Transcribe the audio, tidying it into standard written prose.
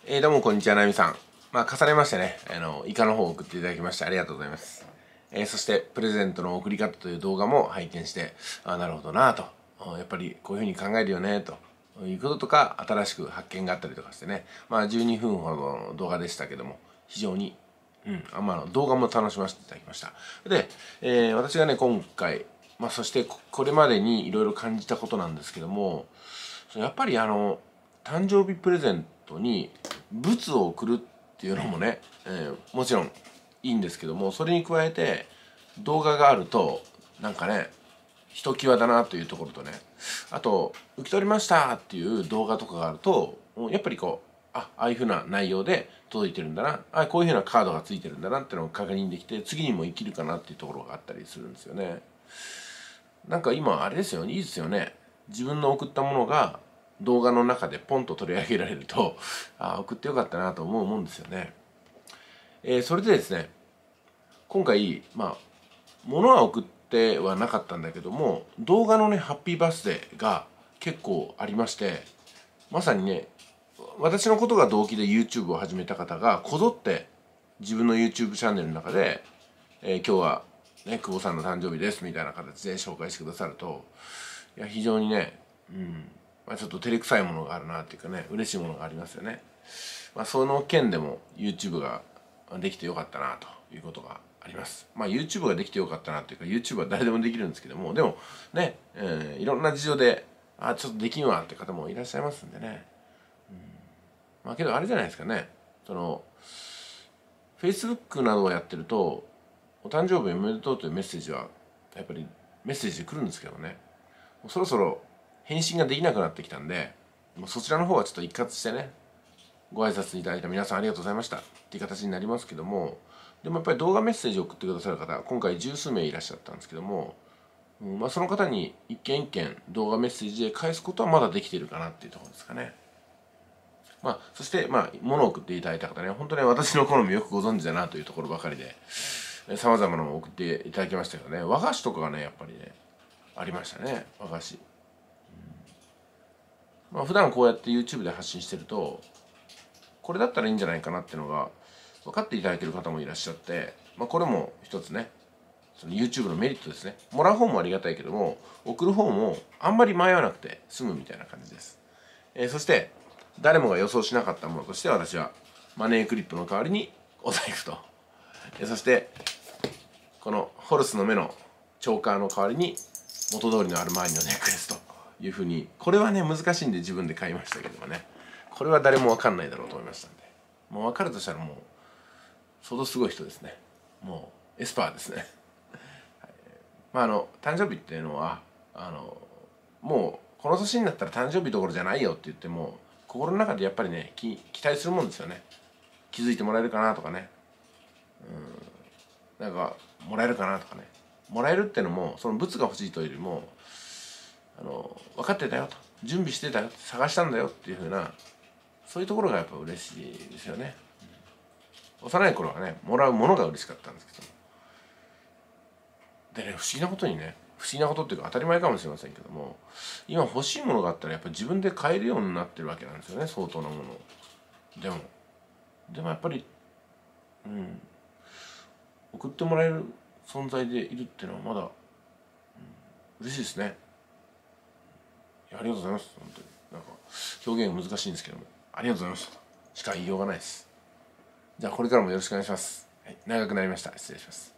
どうもこんにちは、なみさん。重ねましてね、イカの方を送っていただきましてありがとうございます。そして、プレゼントの送り方という動画も拝見して、なるほどなぁと。やっぱりこういうふうに考えるよね、ということとか、新しく発見があったりとかしてね、12分ほどの動画でしたけども、非常に、動画も楽しませていただきました。で、私がね、今回、そしてこれまでにいろいろ感じたことなんですけども、やっぱり誕生日プレゼントに物を送るっていうのもね、もちろんいいんですけども、それに加えて動画があるとなんかね、ひときわだなというところとね、あと受け取りましたっていう動画とかがあると、やっぱりああいうふうな内容で届いてるんだな、こういうふうなカードがついてるんだなっていうのを確認できて、次にも生きるかなっていうところがあったりするんですよね。なんか今あれですよね、いいですよね。自分の送ったものが動画の中でポンと取り上げられると、送ってよかったなと思うもんですよね。それでですね、今回物は送ってはなかったんだけども、動画のねハッピーバースデーが結構ありまして、まさにね、私のことが動機で YouTube を始めた方がこぞって自分の YouTube チャンネルの中で、今日はね久保さんの誕生日ですみたいな形で紹介してくださると、いや非常にね、ちょっと照れくさいものがあるなっていうかね、嬉しいものがありますよね。その件でも YouTube ができてよかったなということがあります。YouTube ができてよかったなっていうか、 YouTube は誰でもできるんですけども、でもね、いろんな事情でちょっとできんわって方もいらっしゃいますんでね。けどあれじゃないですかね、Facebook などをやってるとお誕生日おめでとうというメッセージはやっぱりメッセージで来るんですけどね、もうそろそろ返信ができなくなってきたんで、もうそちらの方はちょっと一括してね、ご挨拶いただいた皆さんありがとうございましたっていう形になりますけども、でもやっぱり動画メッセージを送ってくださる方、今回十数名いらっしゃったんですけども、その方に一件一件動画メッセージで返すことはまだできているかなっていうところですかね。そして物を送っていただいた方ね、本当に私の好みよくご存知だなというところばかりで、さまざまなのを送っていただきましたけどね、和菓子とかがねやっぱりねありましたね、和菓子。普段こうやって YouTube で発信してると、これだったらいいんじゃないかなっていうのが分かっていただいてる方もいらっしゃって、これも一つね、その YouTube のメリットですね。もらう方もありがたいけども、送る方もあんまり迷わなくて済むみたいな感じです。そして誰もが予想しなかったものとして、私はマネークリップの代わりにお財布と、そしてこのホルスの目のチョーカーの代わりに元通りのアルマーニのネックレスというふうに、これはね難しいんで自分で買いましたけどもね、これは誰も分かんないだろうと思いましたんで、もう分かるとしたらもう相当すごい人ですね。もうエスパーですね。誕生日っていうのはもうこの年になったら誕生日どころじゃないよって言っても、心の中でやっぱりね期待するもんですよね。気づいてもらえるかなとかね、なんかもらえるかなとかね。もらえるってのもその物が欲しいというよりも、分かってたよと、準備してたよ、探したんだよっていうふうな、そういうところがやっぱ嬉しいですよね。幼い頃はね、もらうものが嬉しかったんですけど、でね、不思議なことにね、不思議なことっていうか当たり前かもしれませんけども、今欲しいものがあったらやっぱり自分で買えるようになってるわけなんですよね、相当なものを。でもやっぱり送ってもらえる存在でいるっていうのはまだ、嬉しいですね。ありがとうございます。本当になんか表現が難しいんですけども、ありがとうございましたとしか言いようがないです。じゃあこれからもよろしくお願いします。はい、長くなりました。失礼します。